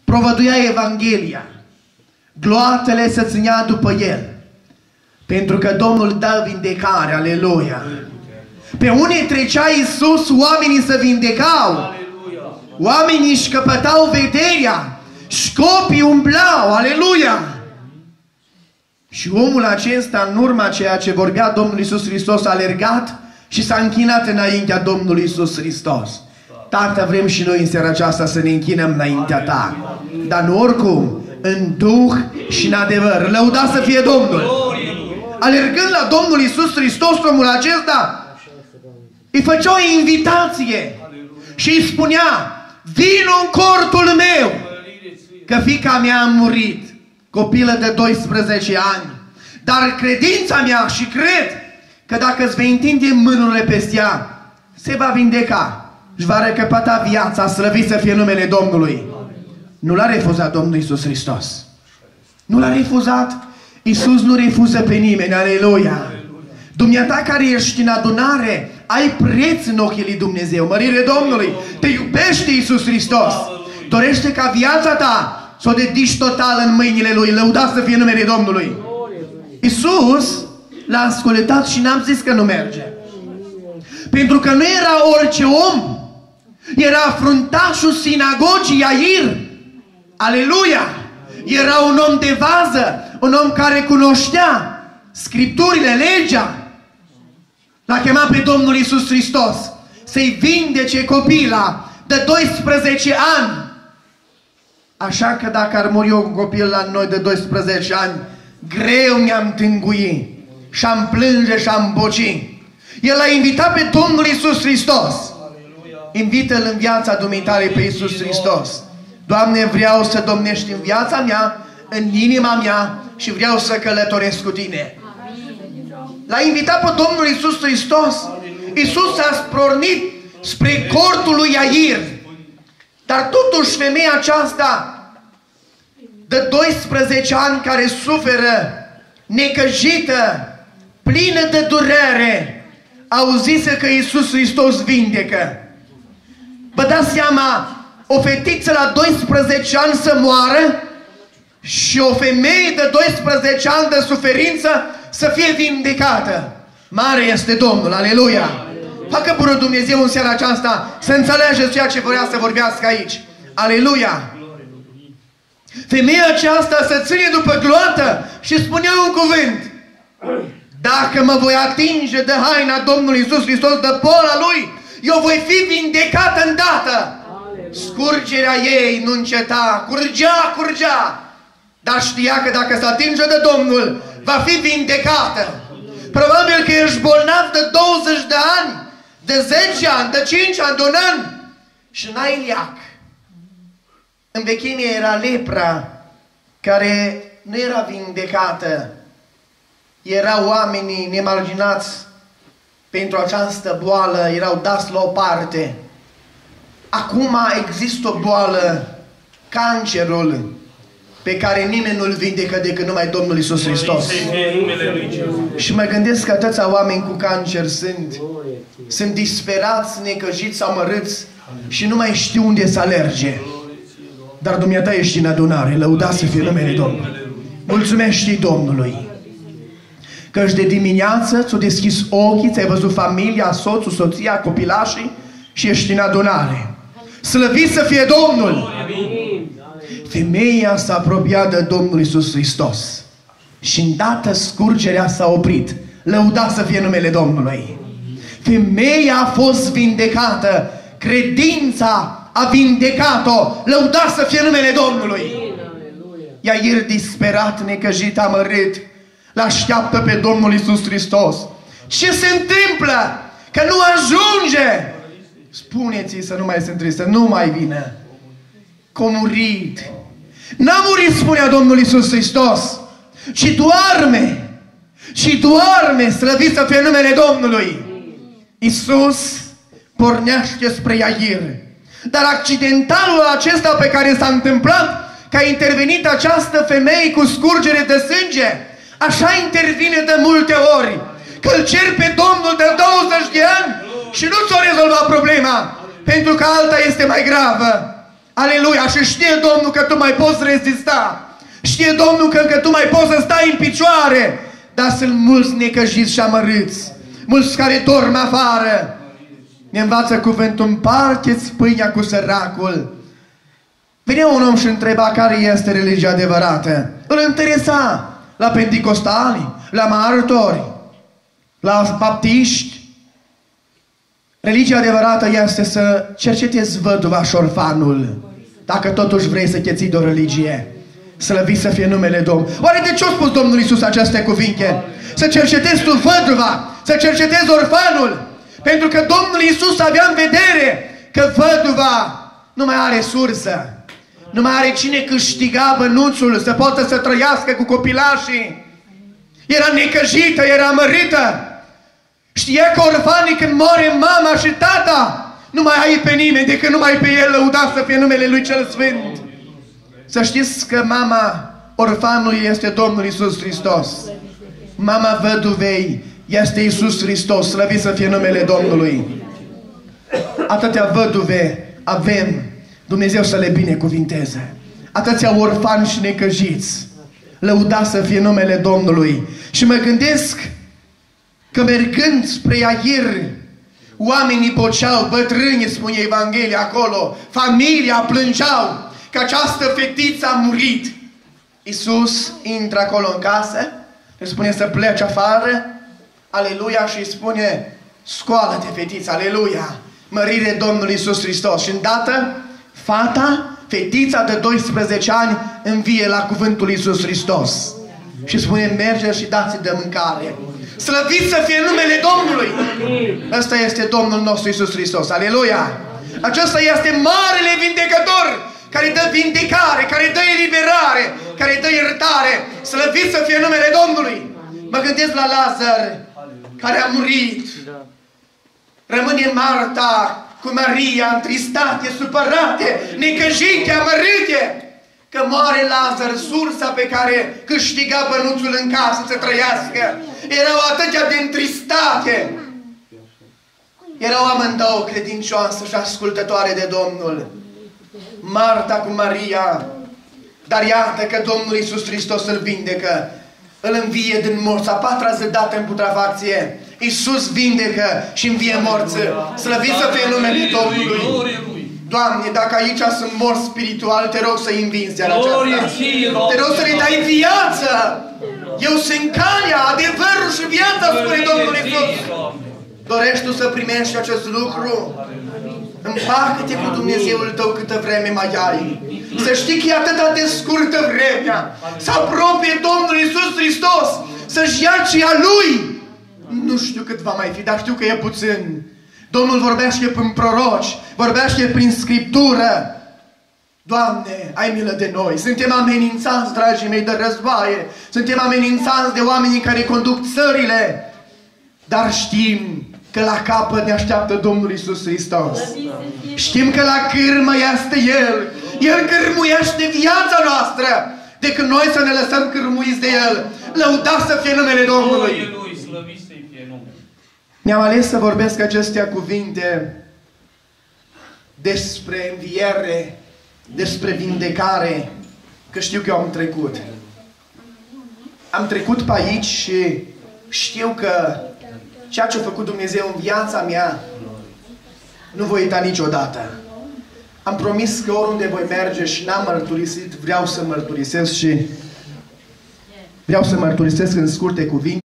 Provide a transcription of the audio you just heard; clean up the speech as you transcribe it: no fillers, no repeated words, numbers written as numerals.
provăduia Evanghelia, gloatele să ținea după el, pentru că Domnul dă vindecare, aleluia. Pe unii trecea Iisus, oamenii se vindecau, oamenii își căpătau vederea, școpii umblau, aleluia. Și omul acesta, în urma ceea ce vorbea Domnul Iisus Hristos, a alergat și s-a închinat înaintea Domnului Iisus Hristos. Tată, vrem și noi în seara aceasta să ne închinăm înaintea Ta, dar nu oricum, în duh și în adevăr. Lăudat să fie Domnul! Alergând la Domnul Iisus Hristos, omul acesta îi făcea o invitație și îi spunea: vino în cortul meu, că fiica mea a murit, copilă de 12 ani, dar credința mea și cred că dacă îți vei întinde mânurile peste ea, se va vindeca, își va recăpăta viața, slăvit să fie numele Domnului. Nu l-a refuzat Domnul Iisus Hristos. Nu l-a refuzat. Iisus nu refuză pe nimeni, aleluia. Dumneata care ești în adunare, ai preț în ochii lui Dumnezeu, mărire Domnului. Te iubește Iisus Hristos. Dorește ca viața ta să o dedici total în mâinile Lui. Lăudat să fie numele Domnului. Iisus l-a ascultat și n-am zis că nu merge. Pentru că nu era orice om. Era fruntașul sinagogii Iair. Aleluia! Era un om de vază, un om care cunoștea Scripturile, legea. L-a chemat pe Domnul Iisus Hristos să-i vindece copila de 12 ani. Așa că dacă ar muri un copil la noi de 12 ani, greu mi-am tângui și-am plânge și-am boci. El l-a invitat pe Domnul Iisus Hristos. Invită-L în viața dumitare pe Iisus Hristos. Doamne, vreau să domnești în viața mea, în inima mea și vreau să călătoresc cu Tine. L-a invitat pe Domnul Iisus Hristos. Iisus a pornit spre cortul lui Iair. Dar totuși femeia aceasta de 12 ani care suferă, necăjită, plină de durere, auzise că Iisus Hristos vindecă. Vă dați seama, o fetiță la 12 ani să moară și o femeie de 12 ani de suferință să fie vindecată. Mare este Domnul, aleluia! Facă bună Dumnezeu în seara aceasta să înțelegeți ceea ce vrea să vorbească aici. Aleluia! Femeia aceasta se ține după gloată și spunea un cuvânt: dacă mă voi atinge de haina Domnului Iisus Hristos, de pola Lui, eu voi fi vindecată îndată. Scurgerea ei nu înceta, curgea, dar știa că dacă se atinge de Domnul, va fi vindecată. Probabil că ești bolnav de 20 de ani, de 10 ani, de 5 ani, de un an și n-ai leac. În vechime era lepra care nu era vindecată. Erau oamenii nemarginați pentru această boală, erau dați la o parte. Acum există o boală, cancerul, pe care nimeni nu-l vindecă decât numai Domnul Iisus Hristos. Și mă gândesc că atâția oameni cu cancer sunt disperați, necăjiți, amărâți și nu mai știu unde să alerge. Dar dumneata ești în adunare, lăudați să fie numele Domnului. Mulțumește Domnului căci de dimineață ți-o deschis ochii, ți-ai văzut familia, soțul, soția, copilașii și ești în adunare. Slăvit să fie Domnul! Femeia s-a apropiat de Domnul Iisus Hristos și îndată scurgerea s-a oprit. Lăudat să fie numele Domnului! Femeia a fost vindecată. Credința a vindecat-o. Lăudat să fie numele Domnului! Iair, disperat, necăjit, amărât, l-așteaptă pe Domnul Iisus Hristos. Ce se întâmplă? Că nu ajunge! Spuneți-i să nu mai se întâmple, să nu mai vină. Că a murit. N-a murit, spunea Domnul Iisus Hristos, ci doarme. Și doarme, slăvit să fie numele Domnului. Iisus pornește spre Iair. Dar accidentalul acesta pe care s-a întâmplat, că a intervenit această femeie cu scurgere de sânge, așa intervine de multe ori. Că îl cer pe Domnul de 20 de ani și nu ți-o rezolva problema, pentru că alta este mai gravă. Aleluia! Și știe Domnul că tu mai poți rezista. Știe Domnul că tu mai poți să stai în picioare. Dar sunt mulți necăjiți și amărâți. Mulți care dorm afară. Ne învață cuvântul: împarteți pâinea cu săracul. Venea un om și întreba care este religia adevărată. Îl interesa la penticostali, la martori, la baptiști. Religia adevărată este să cercetezi văduva și orfanul. Dacă totuși vrei să te ții de o religie, slăvit să fie numele Domnului. Oare de ce a spus Domnul Iisus aceste cuvinte? Să cercetezi tu văduva, să cercetezi orfanul. Pentru că Domnul Iisus avea în vedere că văduva nu mai are sursă. Nu mai are cine câștiga bănuțul să poată să trăiască cu copilașii. Era necăjită, era amărâtă. Știa că orfanii, când moare mama și tata, nu mai ai pe nimeni decât numai pe el, lăudat să fie numele Lui Cel Sfânt. Să știți că mama orfanului este Domnul Iisus Hristos. Mama văduvei este Iisus Hristos, slăvit să fie numele Domnului. Atâtea văduve avem, Dumnezeu să le binecuvinteze. Atâția orfani și necăjiți, lăudat să fie numele Domnului. Și mă gândesc că mergând spre Iair, oamenii boceau, bătrâni, spune Evanghelia acolo, familia plângeau că această fetiță a murit. Iisus intră acolo în casă, îi spune să plece afară, aleluia, și îi spune: scoală-te, fetiță, aleluia, mărire Domnului Iisus Hristos. Și îndată, fata, fetița de 12 ani, învie la cuvântul lui Iisus Hristos. Și spune: merge și dați de mâncare. Slăvit să fie numele Domnului! Ăsta este Domnul nostru Iisus Hristos. Aleluia! Acesta este marele vindecător, care dă vindecare, care dă eliberare, care dă iertare. Slăvit să fie numele Domnului! Mă gândesc la Lazar, care a murit. Rămâne Marta cu Maria, întristate, supărate, necăjite, amărâte, că moare Lazar, sursa pe care câștiga bănuțul în casă să trăiască. Erau atâtea de întristate. Erau amândouă credincioase și ascultătoare de Domnul. Marta cu Maria. Dar iată că Domnul Iisus Hristos îl vindecă. Îl învie din morți. A patra zi dată în putrefacție. Iisus vindecă și învie morți. Slăvit să fie numele Domnului. Doamne, dacă aici sunt morți spiritual, te rog să-i învinzi seara aceasta. Te rog să le dai viață. Eu sunt calea, adevărul și viața, spune Domnul Iisus. Dorești tu să primești acest lucru? Împacă-te cu Dumnezeul tău câtă vreme mai ai. Să știi că e atât de scurtă vremea. Să apropie Domnul Iisus Hristos, să-și ia ce a Lui. Nu știu cât va mai fi, dar știu că e puțin. Domnul vorbește prin proroci, vorbește prin Scriptură. Doamne, ai milă de noi. Suntem amenințați, dragii mei, de războaie. Suntem amenințați de oamenii care conduc țările. Dar știm că la capăt ne așteaptă Domnul Iisus Hristos. Știm că la cârmă este El. El cârmuiește viața noastră, decât noi să ne lăsăm cârmuiți de El. Lăudați să fie numele Domnului. Mi-am ales să vorbesc acestea cuvinte despre înviere, despre vindecare, că știu că eu am trecut. Am trecut pe aici și știu că ceea ce a făcut Dumnezeu în viața mea nu voi uita niciodată. Am promis că oriunde voi merge și n-am mărturisit, vreau să mărturisesc și vreau să mărturisesc în scurte cuvinte.